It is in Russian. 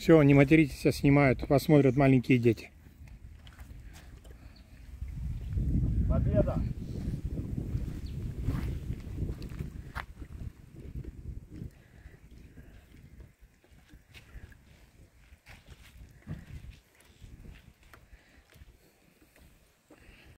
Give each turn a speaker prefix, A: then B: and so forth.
A: Все, не материтесь, а снимают. Вас смотрят маленькие дети.
B: Победа!